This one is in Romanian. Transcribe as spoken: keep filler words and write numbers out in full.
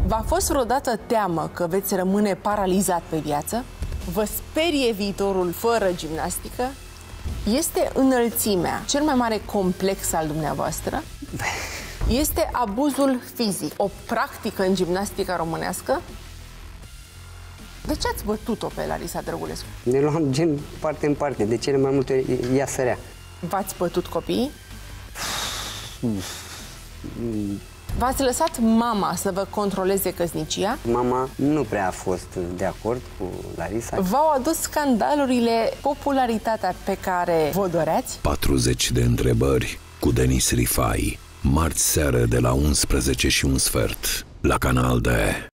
V-a fost vreodată teamă că veți rămâne paralizat pe viață? Vă sperie viitorul fără gimnastică? Este înălțimea cel mai mare complex al dumneavoastră? Este abuzul fizic o practică în gimnastica românească? De ce ați bătut-o pe Larisa Drăgulescu? Ne luam gen parte în parte, de cele mai multe ea sărea. V-ați bătut copiii? V-ați lăsat mama să vă controleze căsnicia? Mama nu prea a fost de acord cu Larisa. V-au adus scandalurile popularitatea pe care vă doreați? patruzeci de întrebări cu Denis Rifai. Marți seară de la unsprezece și un sfert la Canal D.